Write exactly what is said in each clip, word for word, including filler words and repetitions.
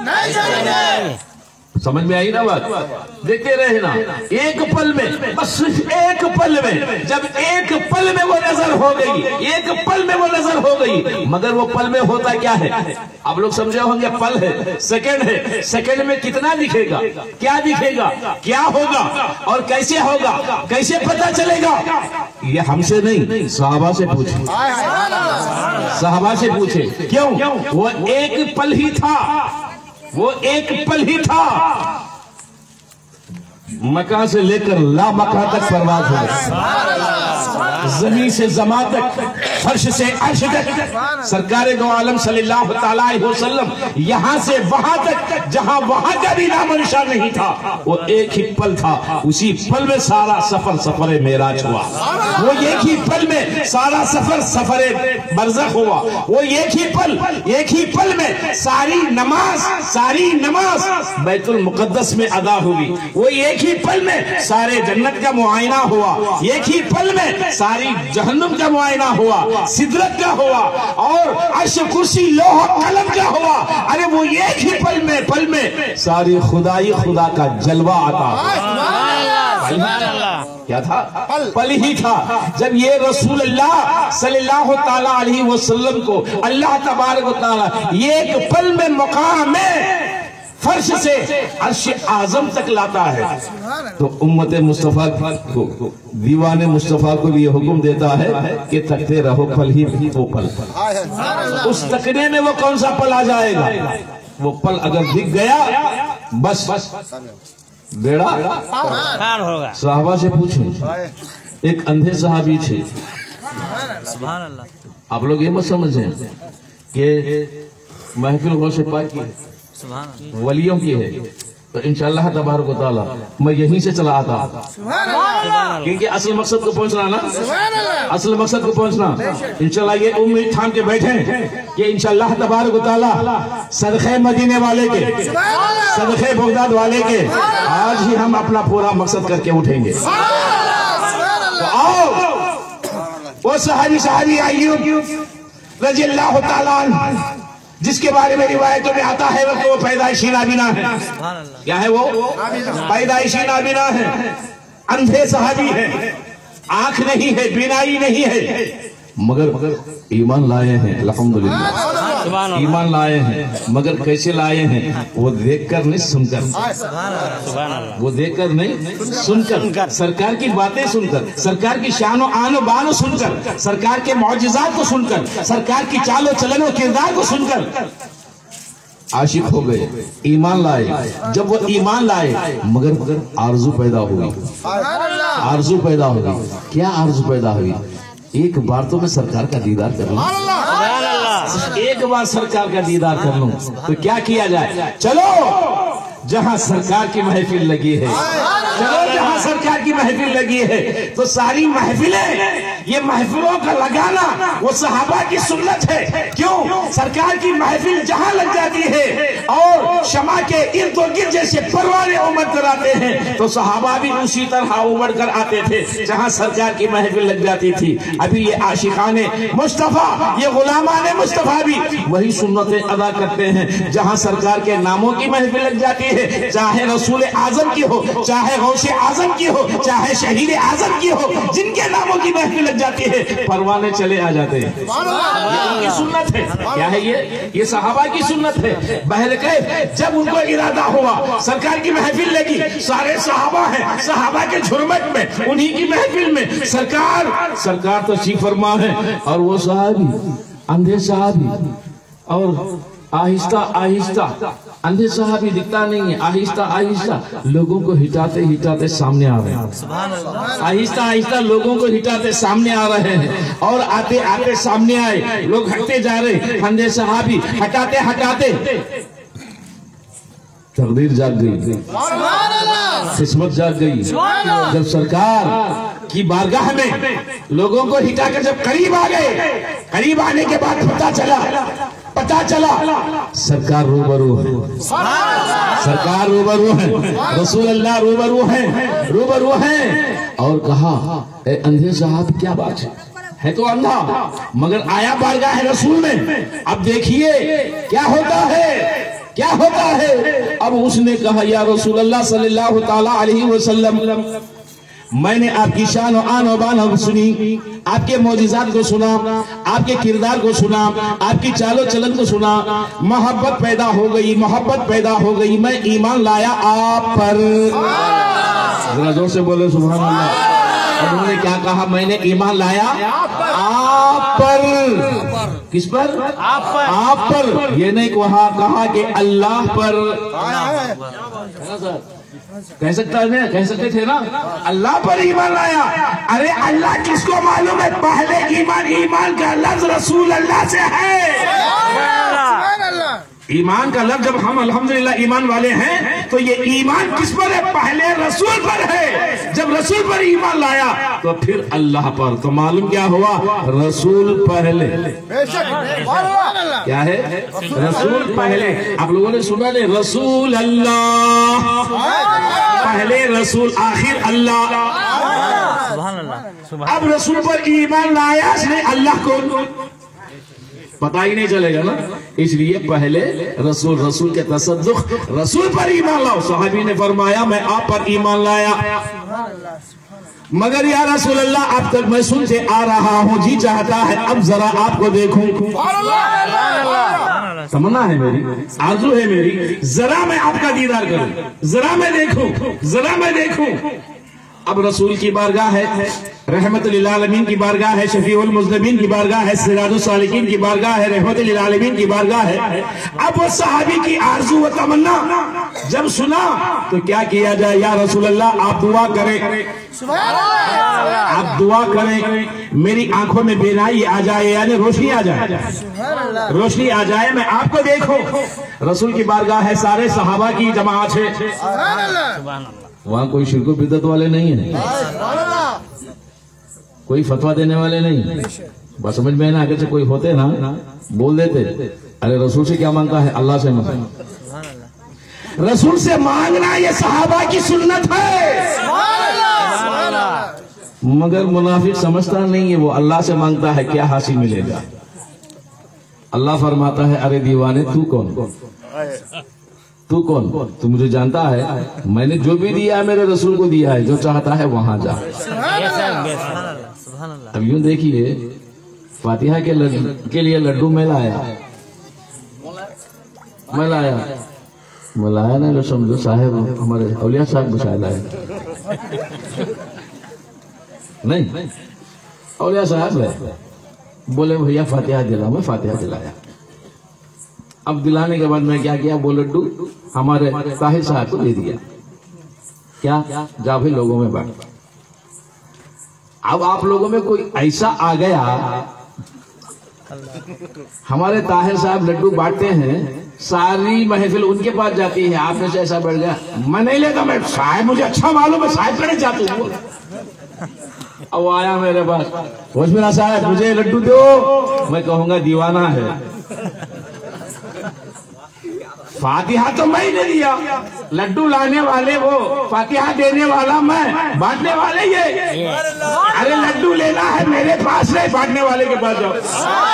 نہیں جائیں گے۔ سمجھ میں آئی نا بات؟ دیکھتے رہے نا، ایک پل میں، بس صرف ایک پل میں، جب ایک پل میں وہ نظر ہو گئی، ایک پل میں وہ نظر ہو گئی، مگر وہ پل میں ہوتا کیا ہے؟ آپ لوگ سمجھے ہوں گے، پل ہے، سیکنڈ ہے، سیکنڈ میں کتنا دکھے گا، کیا دکھے گا، کیا ہوگا اور کیسے ہوگا، کیسے پتہ چلے گا؟ یہ ہم سے نہیں، صحابہ سے پوچھیں، صحابہ سے پوچھیں، کیوں؟ وہ ایک پل ہی تھا، وہ ایک پل ہی تھا، مکہ سے لے کر لا مکہ تک پرواز ہو گئی، زمین سے زمان تک، فرش سے عرش تک، سرکار دو عالم صلی اللہ تعالیٰ علیہ وسلم یہاں سے وہاں تک، جہاں وہاں کا بھی نام و نشان نہیں تھا، وہ ایک ہی پل تھا، اسی پل میں سارا سفر سفر معراج ہوا، وہ ایک ہی پل میں سارا سفر سفر برزخ ہوا، وہ ایک ہی پل، ایک ہی پل میں ساری نماز، ساری نماز بیت المقدس میں ادا ہوئی، وہ ایک ہی پل میں سارے جنت کا معائنہ ہوا، ایک ہی پل میں ساری جہنم کا معائنہ ہوا، سدرت کا ہوا، اور عرش کرسی لوح قلم کا ہوا، ارے وہ ایک ہی پل میں پل میں ساری خدائی خدا کا جلوہ آتا، کیا تھا؟ پل ہی تھا۔ جب یہ رسول اللہ صلی اللہ تعالیٰ علیہ وسلم کو اللہ تبارک و تعالیٰ ایک پل میں مقام میں فرش سے عرش اعظم تک لاتا ہے، تو امت مصطفیٰ کو، دیوان مصطفیٰ کو بھی یہ حکم دیتا ہے کہ تکتے رہو پل ہی وہ پل، اس تکنے میں وہ کون سا پل آ جائے گا؟ وہ پل اگر دکھ گیا بس بیڑا ہوگا۔ صحابہ سے پوچھیں، ایک اندھے صحابی تھے، آپ لوگ یہ مت سمجھیں کہ محفل غوث پاک کی ولیوں کی ہے، تو انشاءاللہ تبارک و تعالیٰ میں یہیں سے چلا آتا، کیونکہ اصل مقصد کو پہنچنا نا، اصل مقصد کو پہنچنا، انشاءاللہ یہ امید تھام کے بیٹھیں کہ انشاءاللہ تبارک و تعالیٰ صدقہ مدینے والے کے، صدقہ بغداد والے کے آج ہی ہم اپنا پورا مقصد کر کے اٹھیں گے۔ تو آؤ، وہ صحابی صحابی ایوب رضی اللہ تعالیٰ عنہ، جس کے بارے میں روایتوں میں آتا ہے وہ پیدائشی نابینا ہے، کیا ہے وہ؟ پیدائشی نابینا ہے، اندھے صحابی ہے، آنکھ نہیں ہے، بینائی نہیں ہے، مگر ایمان لائے ہیں، الحمدللہ ایمان لائے ہیں، مگر کیسے لائے ہیں؟ وہ دیکھ کر نہیں، سن کر، وہ دیکھ کر نہیں، سن کر، سرکار کی باتیں سن کر، سرکار کی شان و آن و بان و سن کر، سرکار کے معجزات کو سن کر، سرکار کی چال و چلن و کردار کو سن کر عاشق ہو گئے، ایمان لائے۔ جب وہ ایمان لائے مگر مگر آرزو پیدا ہوئی، آرزو پیدا ہوئی، کیا آرزو پیدا ہوئی؟ ایک بار تو میں سرکار کا دیدار کر لوں، ایک بار سرکار کا دیدار کر لوں، تو کیا کیا جائے؟ چلو جہاں سرکار کی محفل لگی ہے، چلو جہاں سرکار کی محفل لگی ہے، تو ساری محفلیں، یہ محفلوں کا لگانا وہ صحابہ کی سنت ہے۔ کیوں؟ سرکار کی محفل جہاں لگ جاتی ہے اور شمع کے ارد و گرد جیسے پروانے امڑ کر آتے ہیں، تو صحابہ بھی اسی طرح امڑ کر آتے تھے جہاں سرکار کی محفل لگ جاتی تھی۔ ابھی یہ عاشقان مصطفیٰ، یہ غلامان مصطفیٰ بھی وہی سنتیں ادا کرتے ہیں، جہاں سرکار کے ناموں کی محفل لگ جاتی ہے، چاہے رسول اعظم کی ہو، چاہے غوث اعظم کی ہو، چاہے شہید اعظم کی ہو، جن کے ناموں کی محفل لگ جاتی ہے پروانے چلے آ جاتے ہیں۔ یہ سنت ہے، کیا ہے یہ؟ یہ صحابہ کی سنت ہے۔ بہرکیف جب ان کو ارادہ ہوا، سرکار کی محفل لگی، سارے صحابہ ہیں، صحابہ کے جھرمٹ میں، انہی کی محفل میں سرکار سرکار تشریف فرما ہے، اور وہ صحابی، اندھے صحابی، اور آہستہ آہستہ، اندھے صحابی دکھتا نہیں ہے، آہستہ آہستہ لوگوں کو ہٹاتے ہٹاتے سامنے آ رہے ہیں، آہستہ آہستہ لوگوں کو ہٹاتے سامنے آ رہے ہیں، اور آتے آتے سامنے آئے، لوگ ہٹتے جا رہے ہیں، اندھے صحابی ہٹاتے ہٹاتے تقدیر جاگ گئی، قسمت جاگ گئی۔ جب سرکار کی بارگاہ میں لوگوں کو ہٹا کر جب قریب آ گئے، قریب آنے کے بعد پتہ چلا پتہ چلا سرکار روبرو ہے، سرکار روبرو ہے، رسول اللہ روبرو ہیں، روبرو ہیں، اور کہا اے اندھے صاحب کیا بات ہے؟ ہے تو اندھا مگر آیا بارگاہ رسول میں، اب دیکھیے کیا ہوتا ہے، کیا ہوتا है। अब उसने कहा या रसूल अल्लाह सल्लल्लाहु ताला अलैहि वसल्लम, मैंने आपकी शान और आन और बान सुनी, आपके मौजिज़ात को सुना, आपके किरदार को सुना, आपकी चालो चलन को सुना, मोहब्बत पैदा हो गई, मोहब्बत पैदा हो गई, मैं ईमान लाया आप पर। जरा जोर से बोले सुभान अल्लाह। उन्होंने क्या कहा? मैंने ईमान लाया आप पर। किस पर? आप पर। आप पर। ये नहीं कहा कहा कि अल्लाह पर। कह सकता है, कह सकते थे ना, अल्लाह पर ईमान लाया। अरे अल्लाह किसको मालूम है? पहले ईमान, ईमान का लफ्ज रसूल अल्लाह से है। ईमान का लफ्ज जब हम अल्हम्दुलिल्लाह ईमान वाले हैं तो ये ईमान किस पर है? पहले रसूल पर है। जब रसूल पर ईमान लाया तो फिर अल्लाह पर। तो मालूम क्या हुआ? रसूल पहले। क्या है? रसूल पहले। आप लोगों ने सुना नहीं? रसूल अल्लाह पहले, रसूल आखिर अल्लाह। अब रसूल पर ईमान लाया इसने, अल्लाह को पता ही नहीं चलेगा ना, इसलिए पहले रसूल, रसूल के तसद्दुक, रसूल पर ईमान लाओ। सहाबी ने फरमाया मैं आप पर ईमान लाया, मगर या रसूल अल्लाह अब तक मैं सुनते आ रहा हूँ, जी चाहता है अब जरा आपको देखूं। तमन्ना है मेरी, आरज़ू है मेरी, जरा मैं आपका दीदार करूं, जरा मैं देखूं, जरा मैं देखूं। अब रसूल की बारगाह है, रहमत लिल आलमीन की बारगाह है, शफीउल मुज़नबीन की बारगाह है, सिराजुस सालिकीन की बारगाह है, रहमत लिल आलमीन की बारगाह है। अब वो सहाबी की आरज़ू व तमन्ना जब सुना तो क्या किया जाए? या रसूल अल्लाह आप दुआ करें, आप दुआ करें, मेरी आंखों में बेनाई आ जाए, यानी रोशनी आ जाए, रोशनी आ जाए, मैं आपको देखूं। रसूल की बारगाह है, सारे सहाबा की जमात है, वहाँ कोई शिरको बिदअत वाले नहीं है, कोई फतवा देने वाले नहीं। बस समझ में ना, अगर से कोई होते ना बोल देते अरे रसूल से क्या मांगता है? अल्लाह से मांगता। रसूल से मांगना ये सहाबा की सुन्नत है, मगर मुनाफिक समझता नहीं है, वो अल्लाह से मांगता है क्या हासिल मिलेगा। अल्लाह फरमाता है अरे दीवाने तू कौन, तू कौन, तू मुझे जानता है? मैंने जो भी दिया है मेरे रसूल को दिया है, जो चाहता है वहां जा। अब यूं देखिए, फातिहा के लड्डू के लिए लड्डू मैं लाया, मैं लाया मैं लाया ना, जो समझो साहब हमारे औलिया साहब शायद लाए नहीं, औलिया साहब लाए, बोले भैया फातिहा दिला, मैं फातिहा दिलाया। अब दिलाने के बाद मैं क्या किया? वो लड्डू हमारे ताहिर साहब को दे दिया। क्या? जा भी लोगों में बांट। अब आप लोगों में कोई ऐसा आ गया, हमारे ताहिर साहब लड्डू बांटते हैं, सारी महफिल उनके पास जाती है, आप में से ऐसा बढ़ गया मैं नहीं लेता, मैं साहब मुझे अच्छा मालूम है, साहब करने चाहता हूँ। अब आया मेरे पास, होशमेरा साहब मुझे लड्डू दो, मैं कहूंगा दीवाना है। फातिहा तो मैं ही नहीं दिया, लड्डू लाने वाले वो, फातिहा देने वाला मैं, बांटने वाले ये। अरे लड्डू लेना है मेरे पास नहीं, बांटने वाले के पास जाओ।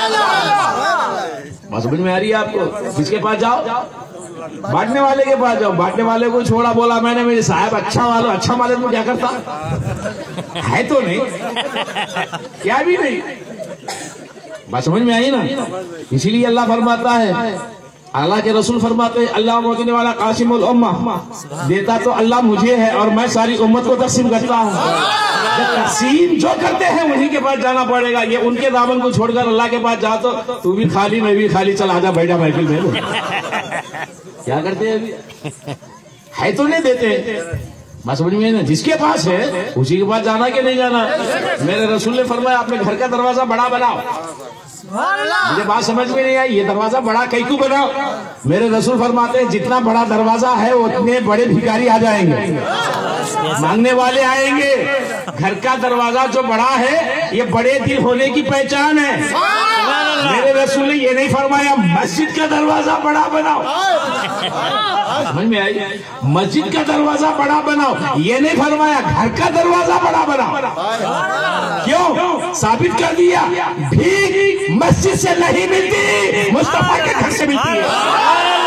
बात समझ में आ रही है आपको? किसके पास जाओ? बांटने वाले के पास जाओ। बांटने वाले को छोड़ा, बोला मैंने मेरे साहब अच्छा वाला, अच्छा वाले को क्या करता है? तो नहीं, क्या भी नहीं। बात समझ में आई ना? इसीलिए अल्लाह फरमाता है, अल्लाह के रसूल फरमाते हैं अल्लाह मोदने वाला कासिमुल उम्मा, देता तो अल्लाह मुझे है और मैं सारी उम्मत को तकसीम करता हूँ। तकसीम जो करते हैं उन्हीं के पास जाना पड़ेगा। ये उनके दामन को छोड़कर अल्लाह के पास जाओ तो तू भी खाली मैं भी खाली, चल आजा बैठा महफिल में। क्या करते हैं अभी? है तो नहीं देते। बात समझ में ना? जिसके पास है उसी के पास जाना कि नहीं जाना? मेरे रसूल ने फरमाया अपने घर का दरवाजा बड़ा बनाओ। मुझे बात समझ में नहीं आई, ये दरवाजा बड़ा कई को बनाओ? मेरे रसूल फरमाते हैं जितना बड़ा दरवाजा है उतने बड़े भिखारी आ जाएंगे, मांगने वाले आएंगे। घर का दरवाजा जो बड़ा है ये बड़े दिल होने की पहचान है। मेरे रसूल ने ये नहीं फरमाया मस्जिद का दरवाजा बड़ा बनाओ, समझ में आई? मस्जिद का दरवाजा बड़ा बनाओ, ये नहीं फरमाया घर का दरवाजा बड़ा बनाओ। क्यों? साबित कर दिया भीख मस्जिद से नहीं मिलती, मुस्तफा के घर से मिलती है।